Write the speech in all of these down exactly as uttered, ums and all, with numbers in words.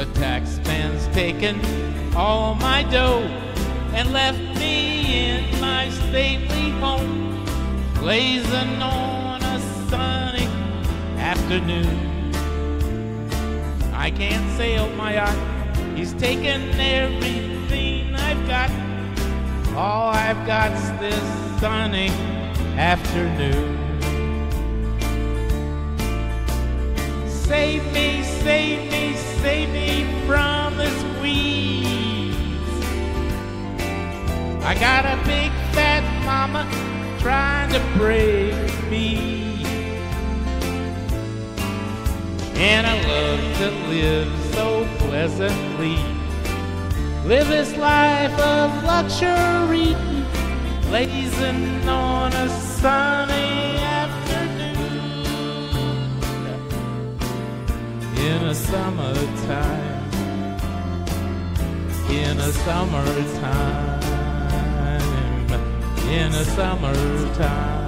tax man's taken all my dough and left me in my stately home, blazing on a sunny afternoon. I can't sail my yacht, he's taken everything I've got. All I've got's this sunny afternoon. Save me, save me, save me from the squeeze. I got a big fat mama trying to break me, and I love to live so pleasantly, live this life of luxury, blazing on a sunny afternoon in a summertime, in a summertime, in a summertime.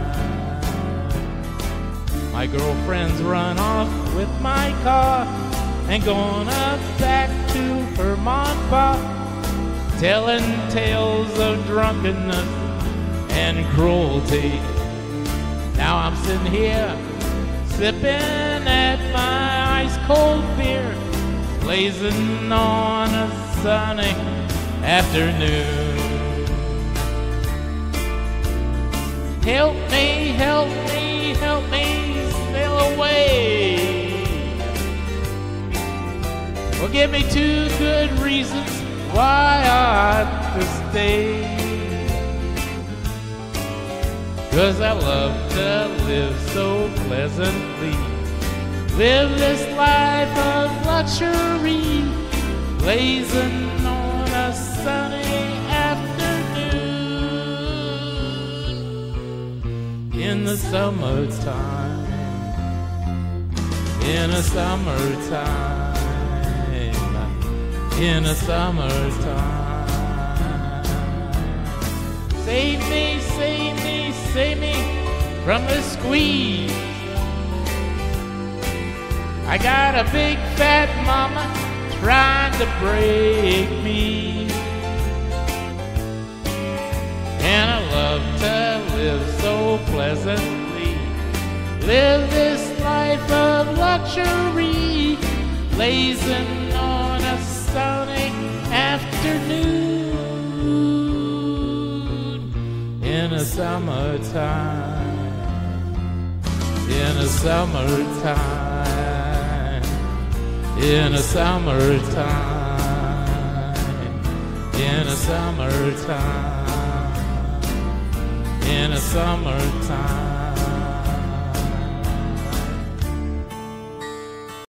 My girlfriend's run off with my car and gone up back to her mom and pop, telling tales of drunkenness and cruelty. Now I'm sitting here sipping at my ice-cold beer, blazing on a sunny afternoon. Help me, help me, help me sail away. Well, give me two good reasons why I ought to stay. 'Cause I love to live so pleasantly, live this life of luxury, blazing on a sunny afternoon in the summertime, in a summertime, in a summertime. Save me, save me, save me from the squeeze. I got a big fat mama trying to break me, and I love to live so pleasantly, live this life of luxury, blazing on a sunny afternoon in a summertime, in a summertime, in a summertime, in a summertime, in a summertime.